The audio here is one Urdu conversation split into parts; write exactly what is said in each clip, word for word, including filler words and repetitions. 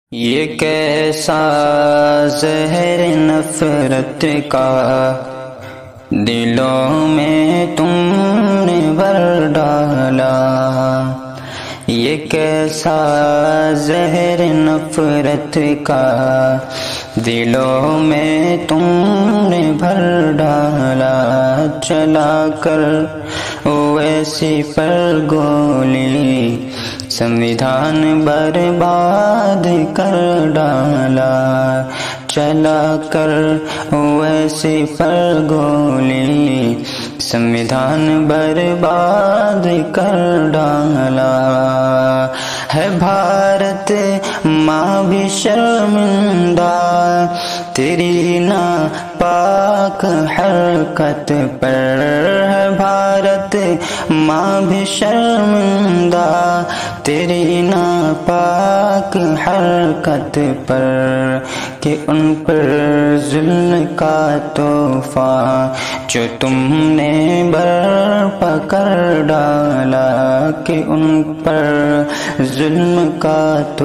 یہ کیسا زہر نفرت کا دلوں میں تم نے بھر ڈالا، یہ کیسا زہر نفرت کا دلوں میں تم نے بھر ڈالا، چلا کر ویسی پر گولی سنویدھان برباد کر ڈالا، چلا کر ویسی پر گولی سنویدھان برباد کر ڈالا۔ ہے بھارت ماں بھی شرمندہ تیری ناپاک حرکت پر، ہے بھارت ماں بھی شرمندہ تیری ناپاک حرکت پر، کہ ان پر ظلم کا طوفان جو تم نے برپا کر ڈالا، کہ ان پر ظلم کا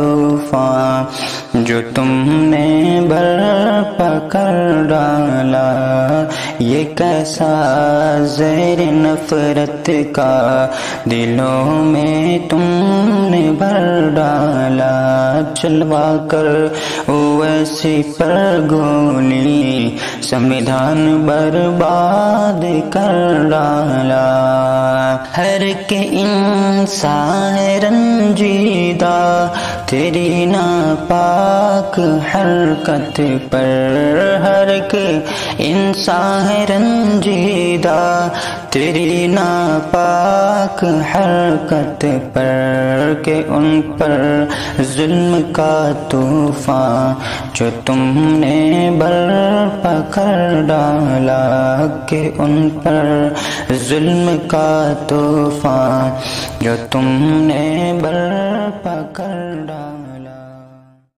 طوفان جو تم نے برپا کر ڈالا، یہ کیسا زہر نفرت کا دلوں میں تم نے بھر ڈالا، چلوا کر ویسی پر گولی سنویدھان برباد کر ڈالا۔ ہر کے انسان رنجیدہ تیری ناپاک حرکت پر، ہر کے انسان رنجیدہ تیری ناپاک حرکت پر، کہ ان پر ظلم کا طوفان جو تم نے برپا کر ڈالا، کہ ان پر ظلم کا طوفان جو تم نے برپا کر ڈالا۔